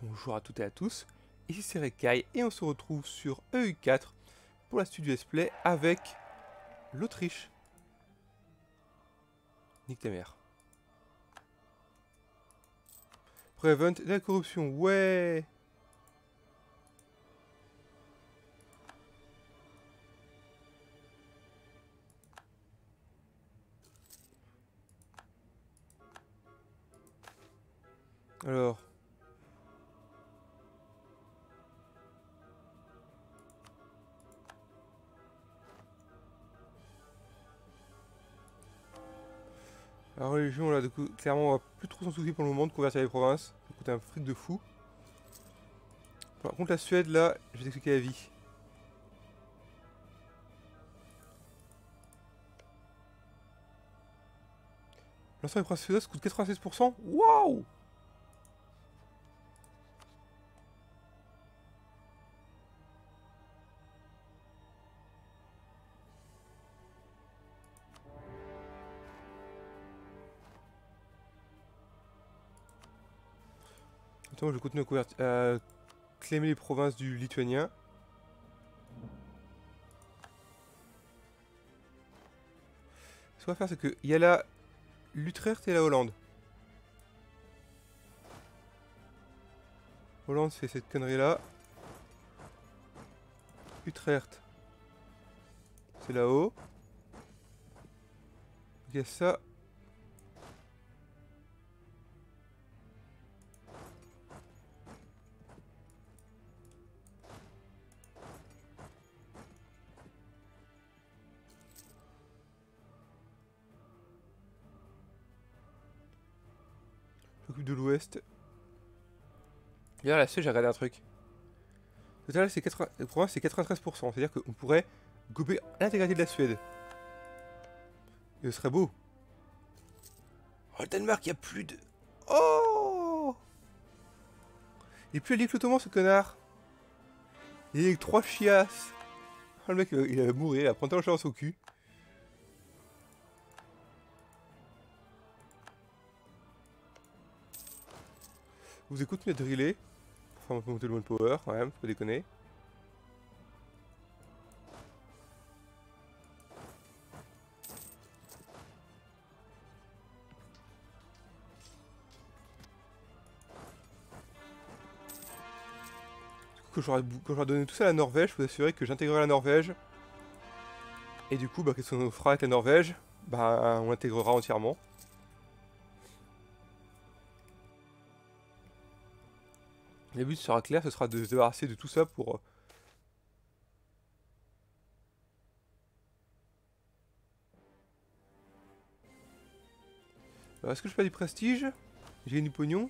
Bonjour à toutes et à tous, ici c'est Rekai et on se retrouve sur EU4 pour la suite du let's play avec l'Autriche. Nique ta mère. Prevent la corruption, ouais. Alors... La religion, là, du coup, clairement, on va plus trop s'en soucier pour le moment de convertir les provinces. Ça coûte un fric de fou. Par contre, la Suède, là, je vais t'expliquer la vie. L'ensemble des provinces suédoises coûte 96%. Waouh! Attends, je vais continuer à claimer les provinces du lituanien. Ce qu'on va faire, c'est qu'il y a là l'Utrecht et la Hollande. Hollande, c'est cette connerie-là. Utrecht, c'est là-haut. Il y a ça. J'occupe de l'ouest. D'ailleurs, la Suède, j'ai regardé un truc. Le total, c'est 80... le province, c'est 93%. C'est-à-dire qu'on pourrait gober l'intégralité de la Suède. Et ce serait beau. Oh, le Danemark, il y a plus de... Oh! Il est plus allié que l'Ottoman, ce connard. Il est avec 3 chiasses. Oh, le mec, il va mourir, il va prendre la chance au cul. Vous écoutez de driller. Pour faire monter le power, quand même, faut pas déconner. Quand j'aurai donné tout ça à la Norvège, je peux vous assurer que j'intégrerai la Norvège. Et du coup, bah, qu'est-ce qu'on fera avec la Norvège? Bah, on l'intégrera entièrement. Le but sera clair, ce sera de se débarrasser de tout ça pour... Est-ce que je fais du prestige? J'ai gagné du pognon?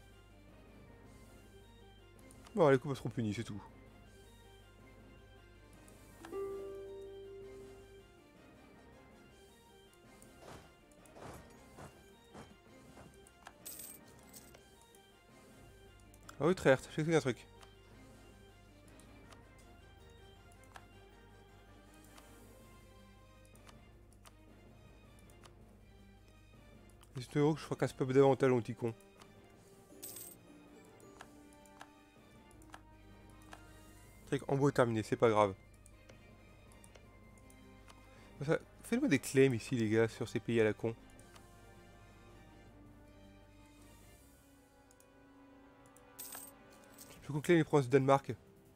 Bon, les coups seront punis, c'est tout. Ah, Utrecht, j'ai fait un truc. C'est heureux que je fracasse pas davantage mon petit con. Truc en beau terminé, c'est pas grave. Faites-moi des claims ici, les gars, sur ces pays à la con. Je veux qu'on claim les provinces du Danemark.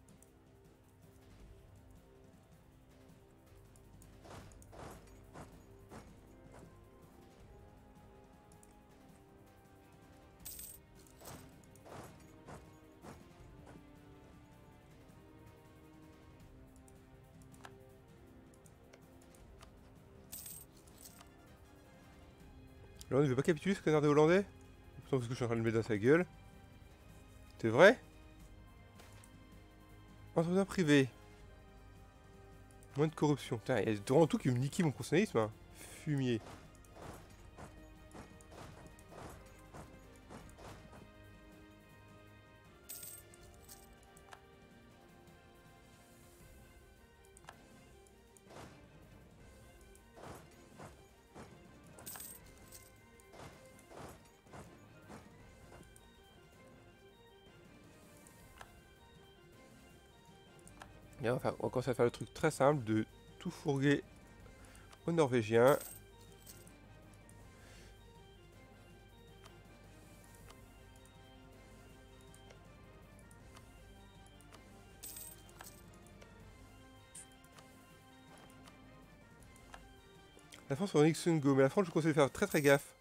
Alors, il veut pas capituler ce connard de Hollandais? Pourtant, parce que je suis en train de le mettre dans sa gueule. C'est vrai? Entretien privé. Moins de corruption. Putain, il y a vraiment tout qui me niquait mon consonnisme, hein. Fumier. Et on va commencer à faire le truc très simple de tout fourguer aux Norvégiens. La France on Go, mais la France je vous conseille de faire très très gaffe.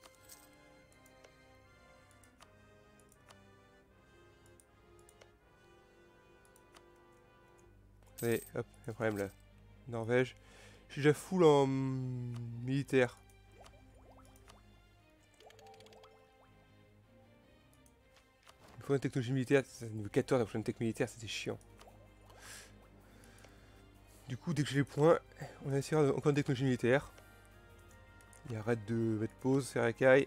Allez, hop, il y a un problème là. Norvège. Je suis déjà full en militaire. Il faut une technologie militaire, c'est niveau 14 la prochaine tech militaire, c'était chiant. Du coup, dès que j'ai les points, on va essayer encore une technologie militaire. Il arrête de mettre pause, c'est racaille.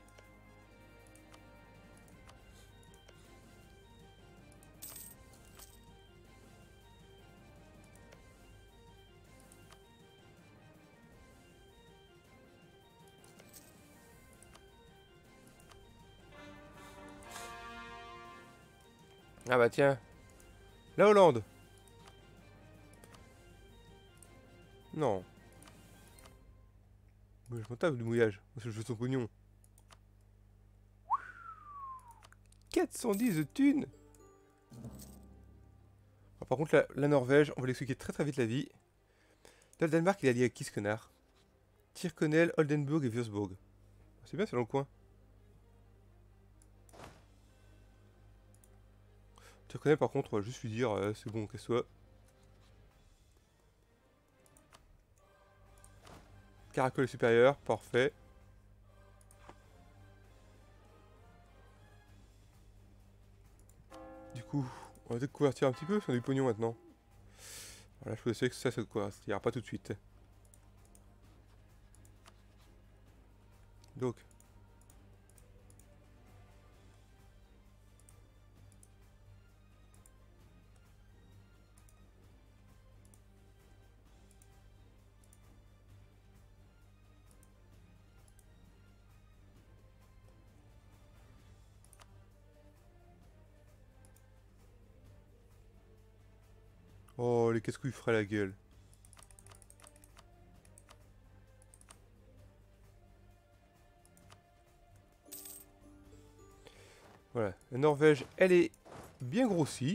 Ah bah tiens, la Hollande. Non. Mais je m'en tape du mouillage, parce que je veux son pognon. 410 de thunes. Alors, par contre, la Norvège, on va l'expliquer très très vite la vie. Là, le Danemark, il a lié à qui ce connard? Tyrconnell, Oldenburg et Würzburg. C'est bien, c'est dans le coin. Tyrconnell, par contre, on va juste lui dire, c'est bon, qu'elle soit. Caracol est supérieur, parfait. Du coup, on va peut-être convertir un petit peu, sur du pognon maintenant. Voilà, je peux essayer que ça de quoi, il n'y aura pas tout de suite. Donc. Oh, les casse-couilles feraient la gueule. Voilà, la Norvège, elle est bien grossie.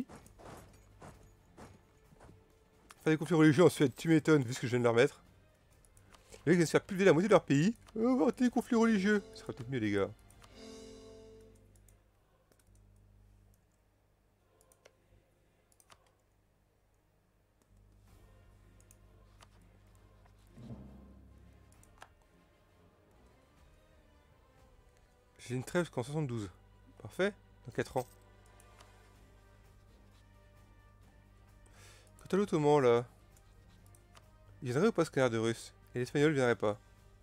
Faire des conflits religieux en Suède, tu m'étonnes, vu ce que je viens de leur mettre. Les mecs viennent se faire pulver la moitié de leur pays. On va arrêter les conflits religieux. Ça sera peut-être mieux, les gars. J'ai une trêve jusqu'en 72. Parfait, dans 4 ans. Quant à l'Ottoman, là. Il viendrait ou pas ce canard de russe? Et l'Espagnol viendrait pas.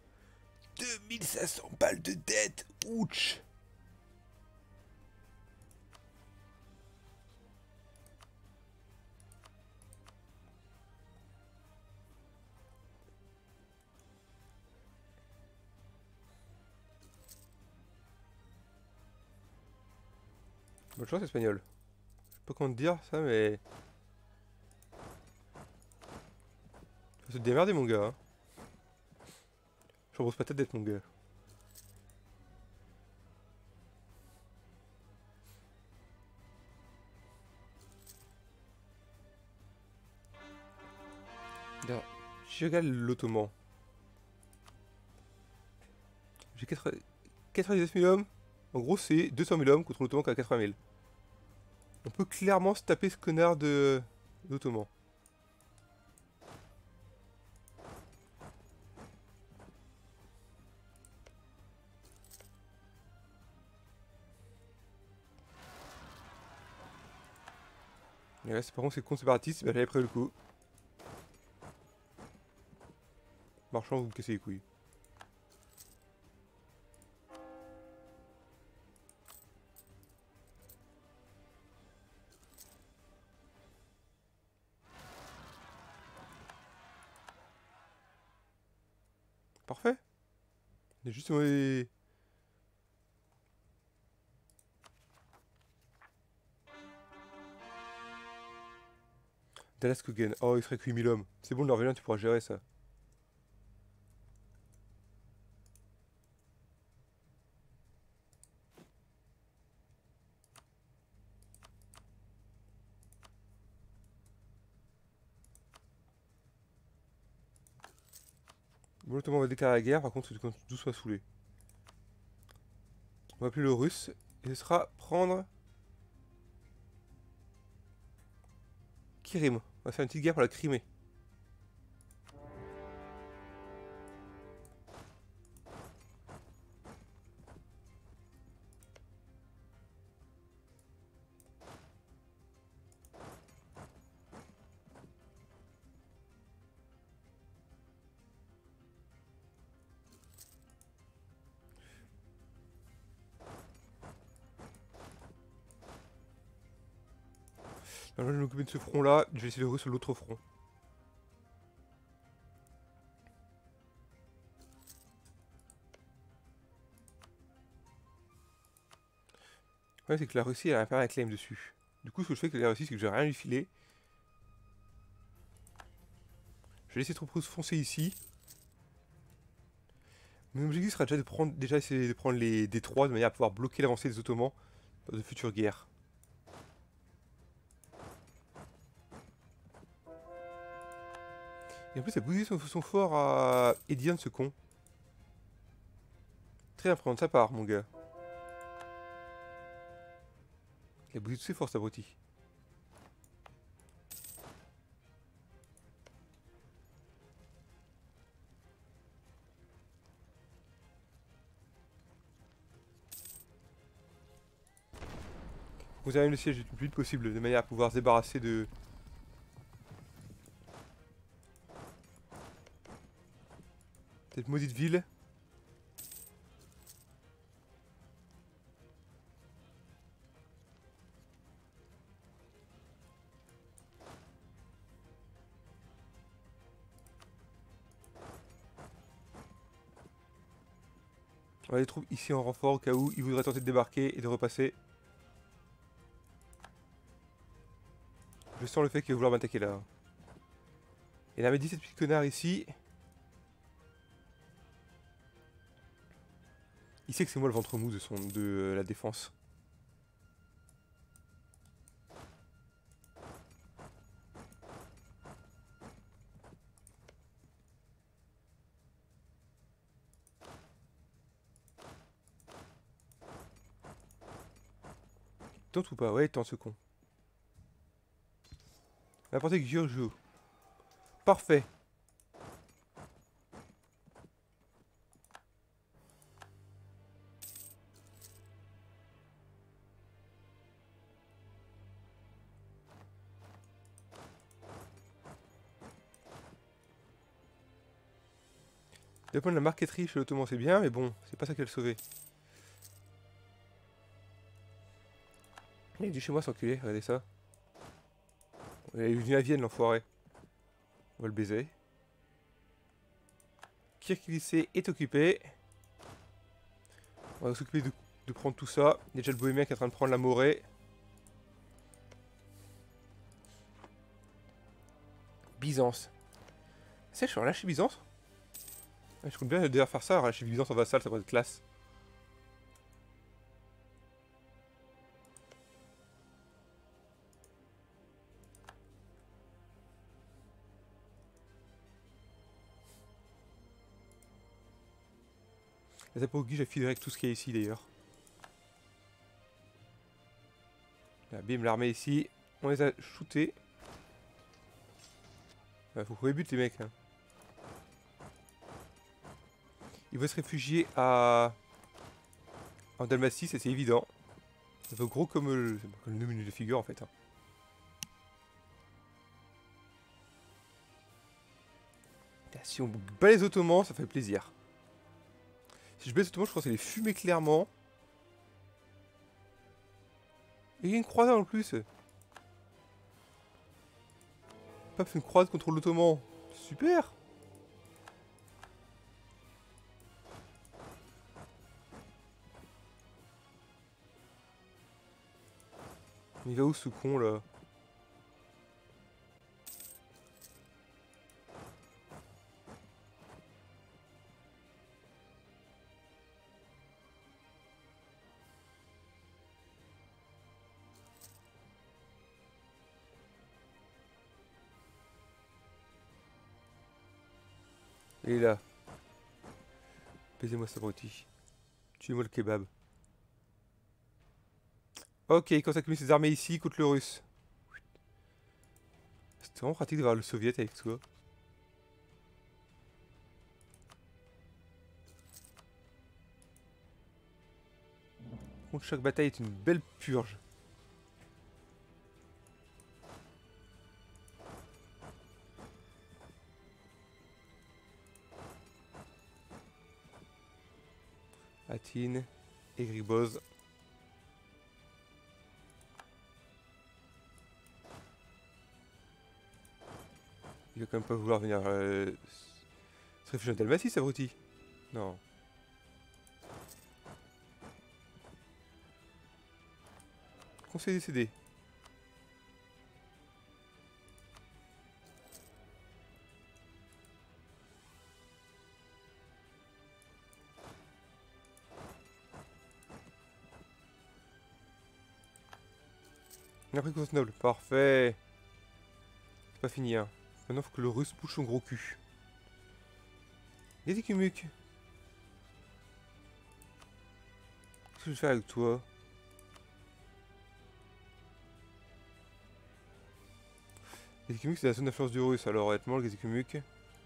2500 balles de dette. Ouch. Bonne chance, Espagnol. Je sais pas comment te dire ça, mais... Faut se démerder, mon gars. Hein. Je repose pas tête d'être mon gars. D'ailleurs, si je regarde l'Ottoman. J'ai 99 000 hommes. En gros, c'est 200 000 hommes contre l'Ottoman qui a 80 000. On peut clairement se taper ce connard d'Ottoman. Et là, par contre, c'est con séparatiste, bah, j'avais prévu le coup. Marchand, vous me cassez les couilles. Parfait. Il y a juste les... Dallas Kogen. Oh, il serait que 8000 hommes. C'est bon, le Norvégien, tu pourras gérer ça. Bon, l'Ottoman va déclarer la guerre, par contre, quand tout soit saoulé. On va appeler le russe, et ce sera prendre Kirim. On va faire une petite guerre pour la Crimée. Alors, je vais m'occuper de ce front-là, je vais essayer de russe sur l'autre front. Ouais, c'est que la Russie, elle a un un claim dessus. Du coup, ce que je fais avec la Russie, c'est que je vais rien lui filer. Je vais laisser les troupes russes foncer ici. Mon objectif sera déjà de prendre, essayer de prendre les détroits de manière à pouvoir bloquer l'avancée des Ottomans dans de futures guerres. Et en plus, il a bousillé son fort à Edion, ce con. Très imprenant de sa part, mon gars. Il a bousillé toutes ses forces, abruti. Vous avez le siège le plus vite possible, de manière à pouvoir se débarrasser de... cette maudite ville. On va les troupes ici en renfort au cas où ils voudraient tenter de débarquer et de repasser. Je sens le fait qu'il va vouloir m'attaquer là. Et là, il m'a dit cette petite connard ici. Il sait que c'est moi le ventre mou de la défense. Tente ou pas? Ouais, tente ce con. N'importe qui joue. Parfait. Le point de la marqueterie chez l'Ottoman c'est bien, mais bon, c'est pas ça qui va le sauver. Il est du chez moi s'enculer, regardez ça. Il est venu à Vienne l'enfoiré. On va le baiser. Kirk est occupé. On va s'occuper de prendre tout ça. Il y a déjà le Bohémien qui est en train de prendre la Morée. Byzance. C'est, je suis relâché Byzance. Je compte bien d'ailleurs faire ça, relâcher Byzance en vassal, ça va être classe. Les Zaporoguis, j'ai filé avec tout ce qu'il y a ici d'ailleurs. Là, bim, l'armée ici. On les a shootés. Faut qu'on les bute les mecs. Hein. Ils vont se réfugier en Dalmatie, ça c'est évident. Ça fait gros comme le menu de figure en fait. Hein. Si on bat les Ottomans, ça fait plaisir. Si je baisse les Ottomans, je pense les fumer clairement. Et il y a une croisade en plus. Pape fait une croisade contre l'Ottoman. Super. Il va où ce con là? Il est là. Baisez-moi ça, abruti. Tuez-moi le kebab. Ok, il commence à accumuler ses armées ici contre le russe. C'est vraiment pratique d'avoir le soviet avec toi. Contre chaque bataille est une belle purge. Atine et Griboz. Il va quand même pas vouloir venir se réfugier en Dalmatie, ça abruti. Non. Conseil décédé. On a pris Constantinople. Parfait. C'est pas fini, hein. Maintenant, faut que le russe bouge son gros cul. Gezikimuk. Qu'est-ce que je vais faire avec toi? Gezikimuk, c'est la zone d'influence du russe, alors honnêtement, le Gezikimuk.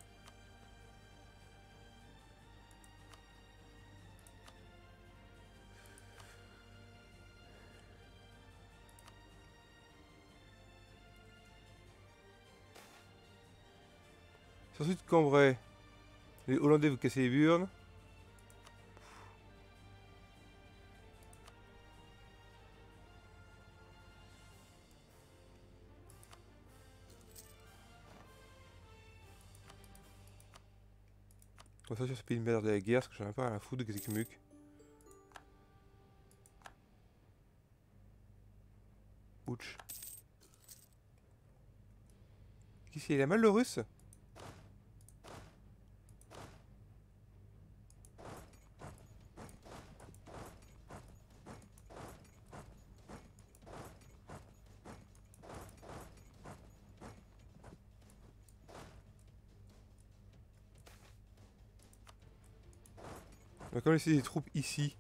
C'est ensuite Cambrai. Les Hollandais vous casser les burnes. On va sortir ce pays de merde de la guerre parce que j'en ai pas rien à foutre de Gezikimuk. Ouch. Qu'est-ce qu'il a mal le russe? On va quand même laisser des troupes ici.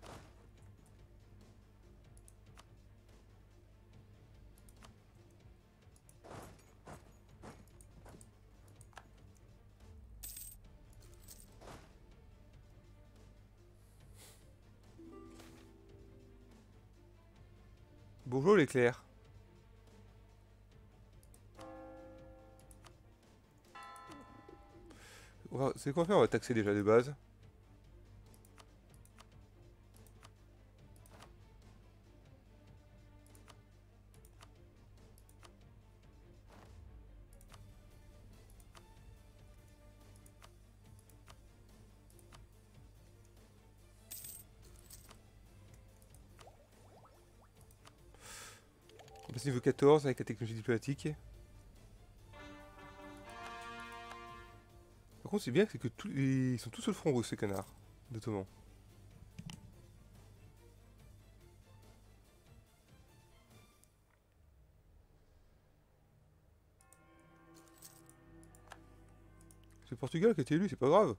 Bonjour l'éclair. C'est quoi faire? On va taxer déjà de base. On passe niveau 14 avec la technologie diplomatique. Par contre, c'est bien, c'est que ils sont tous sur le front russe, ces canards d'Ottoman. C'est le Portugal qui a été élu, c'est pas grave.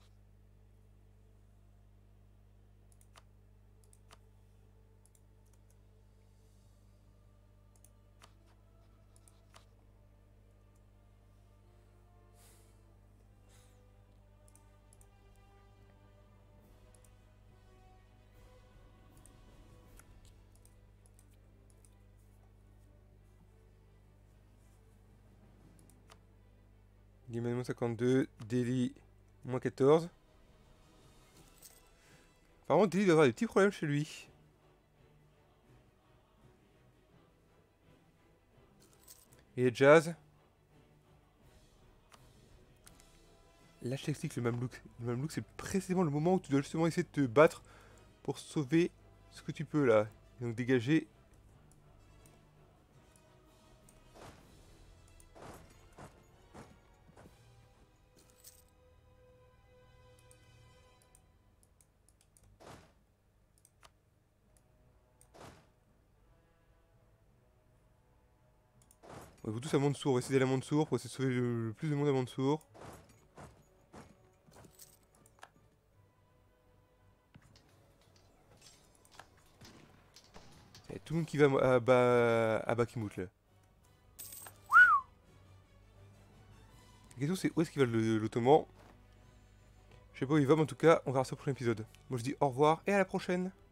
Liman 52, Delhi moins 14. Apparemment, Delhi doit avoir des petits problèmes chez lui. Et Jazz. Là, je t'explique le Mamelouk. Le Mamelouk, c'est précisément le moment où tu dois justement essayer de te battre pour sauver ce que tu peux là. Et donc dégager. On va tous à Mansour, on va essayer d'aller à Mansour pour essayer de sauver le plus de monde à Mansour. Il y a tout le monde qui va à Bakhmut là. La question c'est où est-ce qu'il va l'Ottoman. Je sais pas où il va, mais en tout cas, on verra ça au prochain épisode. Moi je dis au revoir et à la prochaine.